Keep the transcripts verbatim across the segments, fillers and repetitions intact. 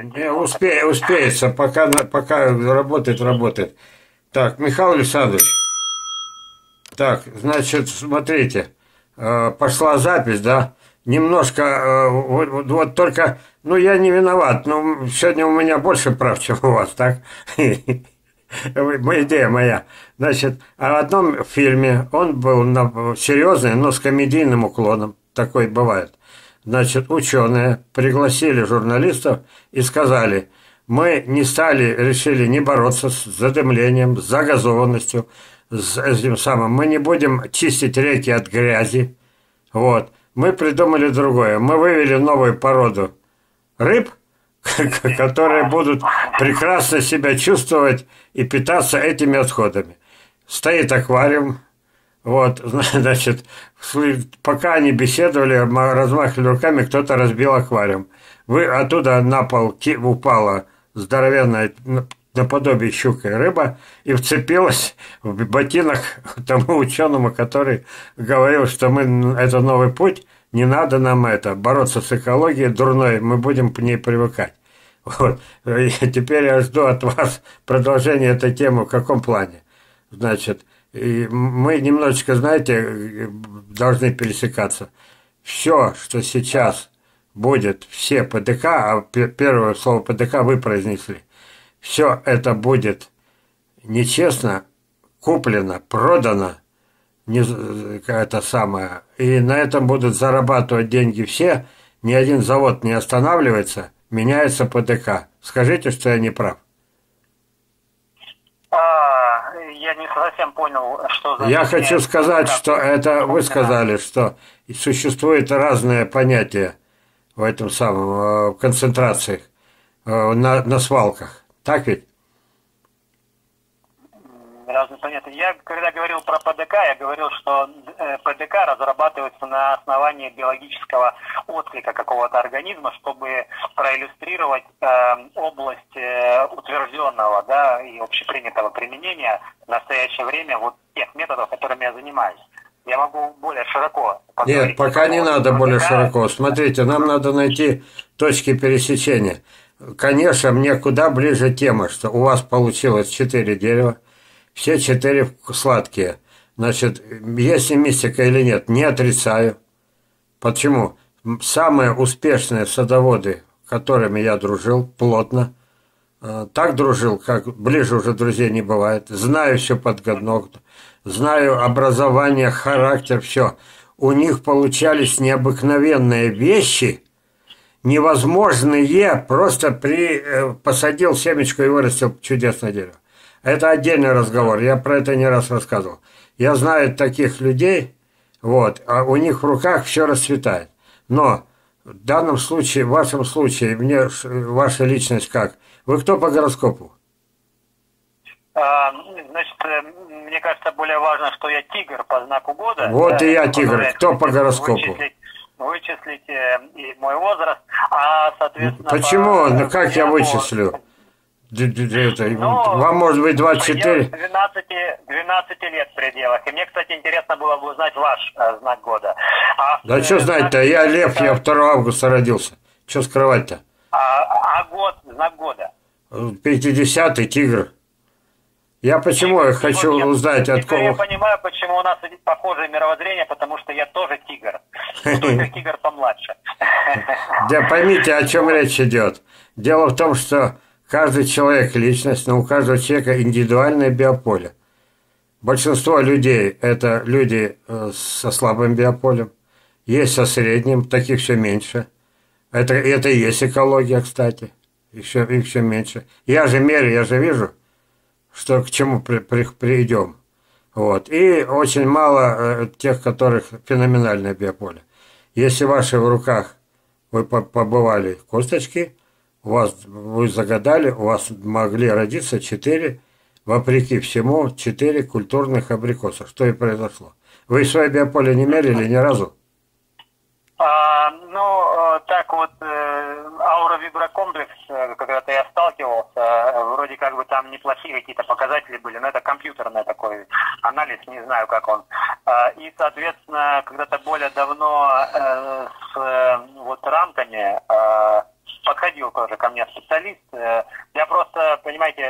Не, успе, успеется, пока, пока работает, работает. Так, Михаил Александрович. Так, значит, смотрите, э, пошла запись, да? Немножко, э, вот, вот, вот только, ну, я не виноват, но сегодня у меня больше прав, чем у вас, так? Идея моя. Значит, а в одном фильме он был на, серьезный, но с комедийным уклоном. Такой бывает. Значит, ученые пригласили журналистов и сказали, мы не стали, решили не бороться с задымлением, с загазованностью, с этим самым. Мы не будем чистить реки от грязи. Вот. Мы придумали другое. Мы вывели новую породу рыб, которые будут прекрасно себя чувствовать и питаться этими отходами. Стоит аквариум, вот, значит, пока они беседовали, размахивали руками, кто-то разбил аквариум. Вы оттуда на пол упала здоровенная наподобие щукой рыба и вцепилась в ботинок тому ученому, который говорил, что мы, это новый путь, не надо нам это, бороться с экологией дурной, мы будем к ней привыкать. Вот. И теперь я жду от вас продолжения этой темы, в каком плане. Значит, и мы немножечко, знаете, должны пересекаться. Все, что сейчас будет, все ПДК, а первое слово ПДК вы произнесли, все это будет нечестно, куплено, продано, не, это самое, и на этом будут зарабатывать деньги все, ни один завод не останавливается, меняется ПДК. Скажите, что я не прав. А, я не совсем понял, что за... Я хочу сказать, что это вы сказали, что существует разные понятия в этом самом, в концентрациях, на, на свалках. Так ведь? Разные понятия. Я, когда говорил про ПДК, я говорил, что ПДК разрабатывается на основании биологического отклика какого-то организма, чтобы проиллюстрировать э, область э, утвержденного, да, и общепринятого применения в настоящее время вот тех методов, которыми я занимаюсь. Я могу более широко поговорить. Нет, пока не надо ПДК. Более широко. Смотрите, нам надо найти точки пересечения. Конечно, мне куда ближе тема, что у вас получилось четыре дерева, все четыре сладкие. Значит, есть ли мистика или нет, не отрицаю. Почему? Самые успешные садоводы, с которыми я дружил плотно, так дружил, как ближе уже друзей не бывает, знаю все подготовку, знаю образование, характер, все. У них получались необыкновенные вещи, невозможные, просто при, посадил семечку и вырастил чудесное дерево. Это отдельный разговор, я про это не раз рассказывал. Я знаю таких людей, вот, а у них в руках все расцветает. Но в данном случае, в вашем случае, мне ваша личность как? Вы кто по гороскопу? А, значит, мне кажется, более важно, что я тигр по знаку года. Вот да, и я тигр. Кто по гороскопу? Вычислить, вычислить и мой возраст, а, соответственно... Почему? По, ну как я вычислю? Это, ну, вам может быть двадцать четыре. двенадцати, двенадцати лет в пределах. И мне, кстати, интересно было бы узнать ваш э, знак года. А, да э, что знать-то? Я лев, я второго августа родился. Что скрывать-то? А, а год, знак года? пятидесятый тигр. Я почему я хочу я, узнать, от кого... Я понимаю, почему у нас похожее мировоззрение, потому что я тоже тигр. Только тигр помладше. Да поймите, о чем речь идет. Дело в том, что каждый человек – личность, но у каждого человека индивидуальное биополе. Большинство людей – это люди со слабым биополем. Есть со средним, таких все меньше. Это, это и есть экология, кстати. Еще, их все меньше. Я же мерю, я же вижу, что к чему при, при, придем. Вот. И очень мало э, тех, которых феноменальное биополе. Если в ваших руках вы побывали косточки, у вас, вы загадали, у вас могли родиться четыре, вопреки всему, четыре культурных абрикоса. Что и произошло. Вы свое биополе не мерили ни разу? А, ну, так вот, аура-виброкомплекс, когда-то я сталкивался, вроде как бы там неплохие какие-то показатели были, но это компьютерный такой анализ, не знаю, как он. И, соответственно, когда-то более давно с вот рамками подходил тоже ко мне специалист,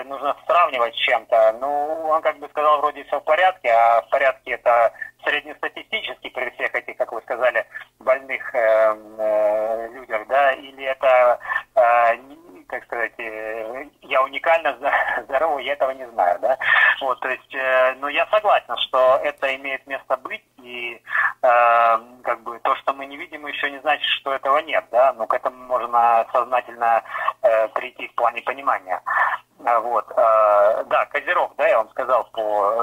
если нужно сравнивать с чем-то, ну, он как бы сказал, вроде все в порядке, а в порядке это среднестатистически при всех этих, как вы сказали, больных э, э, людях, да, или это, э, как сказать, э, я уникально здоровый, я этого не знаю, да. Вот, то есть, э, ну, я согласен, что это имеет место быть, и э, как бы то, что мы не видим, еще не значит, что этого нет, да, но к этому можно сознательно э, прийти в плане понимания. Вот, э, да, Козерог, да, я вам сказал по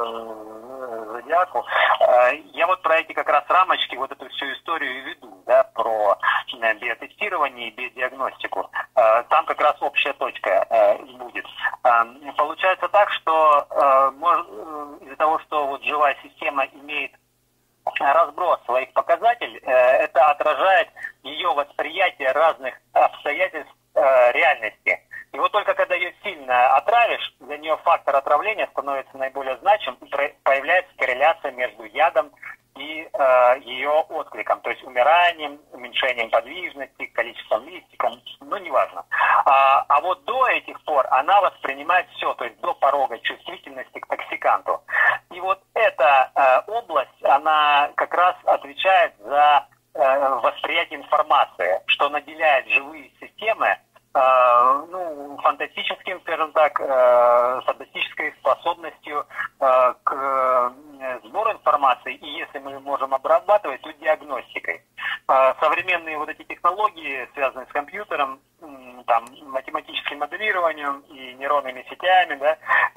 э, зодиаку. Э, я вот про эти как раз рамочки, вот эту всю историю и веду, да, про э, биотестирование и биодиагностику. Э, там как раз общая точка э, будет. Э, получается так, что э, может, из-за того, что вот живая система имеет разброс своих показателей, э, это отражает ее восприятие разных обстоятельств э, реальности. И вот только когда ее сильно отравишь, для нее фактор отравления становится наиболее значим, и появляется корреляция между ядом и э, ее откликом, то есть умиранием, уменьшением подвижности, количеством листиков, ну неважно. А, а вот до этих пор она воспринимает все, то есть до порога чувствительности к токсиканту. И вот эта э, область, она как раз отвечает за э, восприятие информации, что наделяет живые системы Uh, ну, фантастическим, скажем так, uh, фантастической способностью uh, к uh, сбору информации, и если мы можем обрабатывать, то диагностикой. Uh, современные вот эти технологии, связанные с компьютером, um, там, математическим моделированием и нейронными сетями, да,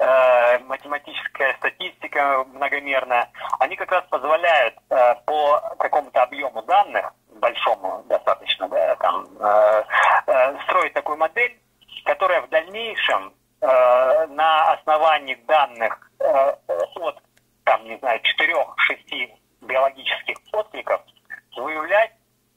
uh, математическая статистика многомерная, они как раз позволяют uh, по какому-то объему данных, большому достаточно, да, там, э, э, строить такую модель, которая в дальнейшем э, на основании данных э, от, там, не знаю, четырех-шести биологических откликов выявлять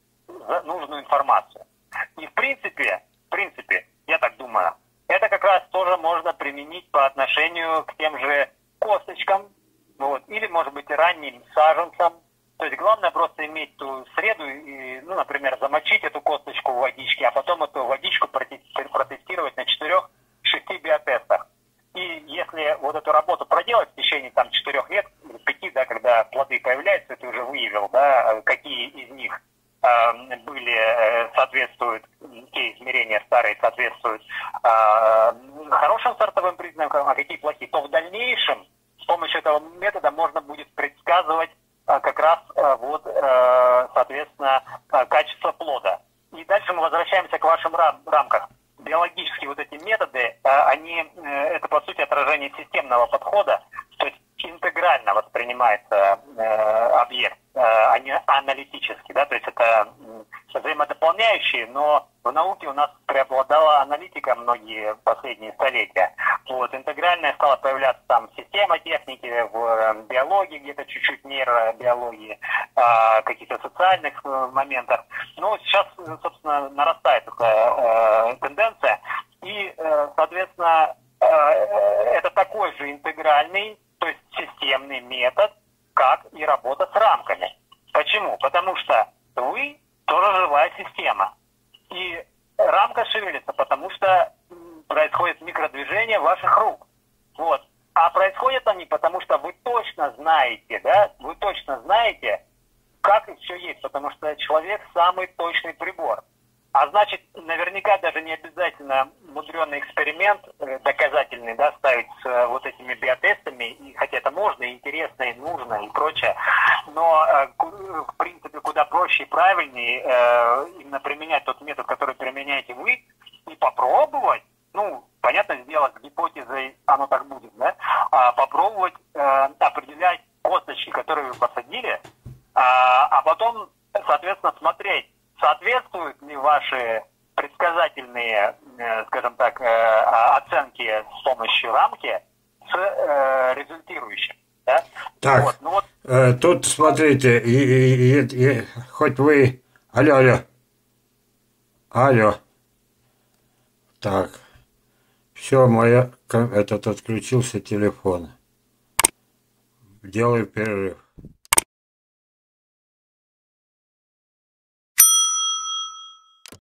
нужную информацию. И в принципе, в принципе, я так думаю, это как раз тоже можно применить по отношению к тем же косточкам, вот, или, может быть, ранним саженцам. То есть главное просто иметь ту среду и, ну, например, замочить эту косточку в водичке, а потом эту водичку протестировать на четырех-шести биотестах. И если вот эту работу проделать в течение там четырех лет, пяти, да, когда плоды появляются, ты уже выявил, да, какие из них э, были, э, соответствуют, те измерения старые соответствуют э, хорошим сортовым признакам, а какие плохие, то в дальнейшем с помощью этого метода можно будет предсказывать как раз вот, соответственно, качество плода. И дальше мы возвращаемся к вашим рам- рамкам. Биологические вот эти методы, они, это по сути отражение системного подхода, то есть интегрально воспринимается объект, а не аналитически, да, то есть это взаимодополняющие, но в науке у нас преобладала аналитика многие последние столетия. Вот, интегральная стала появляться там система техники, в биологии где-то чуть-чуть нейробиологии, э, каких-то социальных э, моментах. Но сейчас, собственно, нарастает эта э, тенденция. И, э, соответственно, э, это такой же интегральный, то есть системный метод, как и работа с рамками. Почему? Потому что вы тоже живая система. И рамка шевелится, потому что происходит микродвижение ваших рук. Вот. А происходят они, потому что вы точно знаете, да, вы точно знаете, как и все есть, потому что человек самый точный прибор. А значит, наверняка даже не обязательно мудренный эксперимент доказательный, да, ставить с вот этими биотестами, и, хотя это можно, и интересно, и нужно, и прочее, но в принципе куда проще и правильнее э, именно применять тот метод, который применяете вы, и попробовать, ну, понятно, сделать с гипотезой, оно так будет, да, а попробовать э, определять косточки, которые вы посадили, а, а потом, соответственно, смотреть, соответствуют ли ваши предсказательные, э, скажем так, э, оценки с помощью рамки с э, результирующим. Да? Так, вот, ну вот. э, тут смотрите, и, и, и, и, хоть вы... Алло, алло. Алло. Так. Все, моя... Этот отключился телефон. Делаю перерыв.